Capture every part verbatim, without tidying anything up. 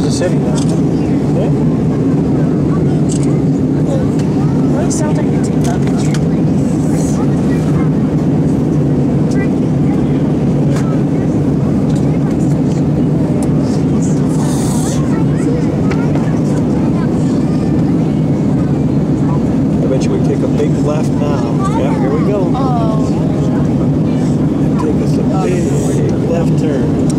the city now. Yeah. Well, it sounds like a TikTok picture. I bet you we take a big left now. Yeah, here we go. Oh. Take us a big left turn.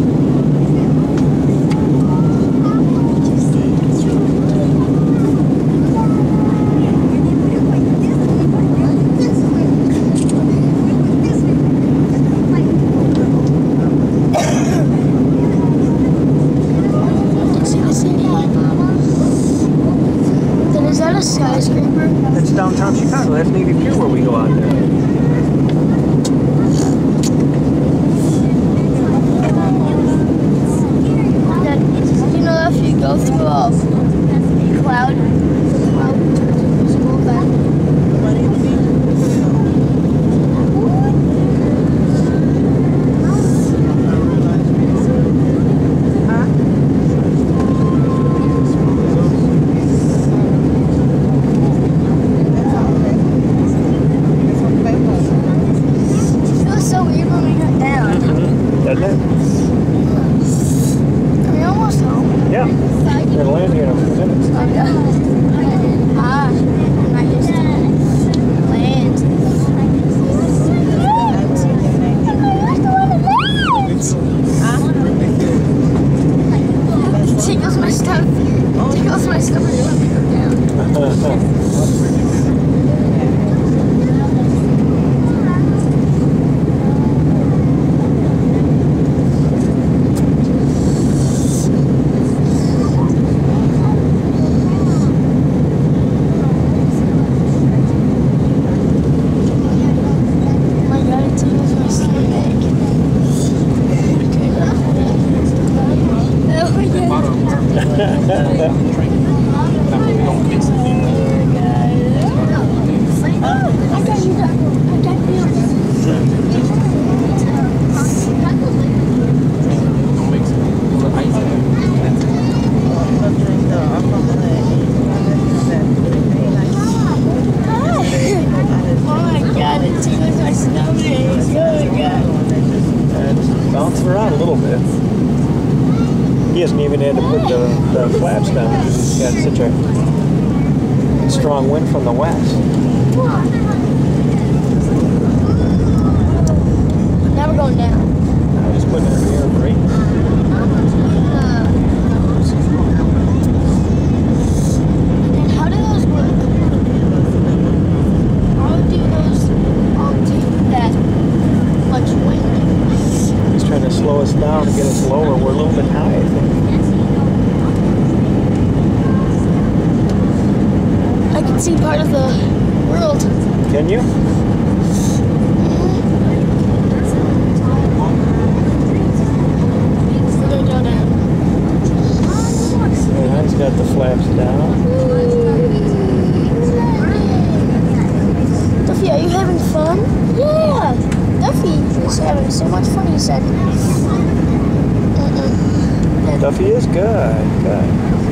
Is that a skyscraper? It's downtown Chicago. That's Navy Pier where we go out there. That, you know, if you go through a cloud, the cloud turns invisible, then. Doesn't it? Are we almost home? Yeah. We're going to land here in a few minutes. Okay. Ah, I just land. Tickles my stomach. Tickles my stomach. Bouncing around a little bit. He hasn't even had to put the, the flaps down. He's got such a strong wind from the west. Now we're going down. I'm just putting it in the air brake. And how do those work? How do those all take that much wind? He's trying to slow us down to get us lower. We're a little bit high, I think. I can see part of the world. Can you? Yeah, he's got the flaps down. Duffy, are you having fun? Yeah! Duffy is having so much fun, he said. Uh-uh. Duffy is good. Good.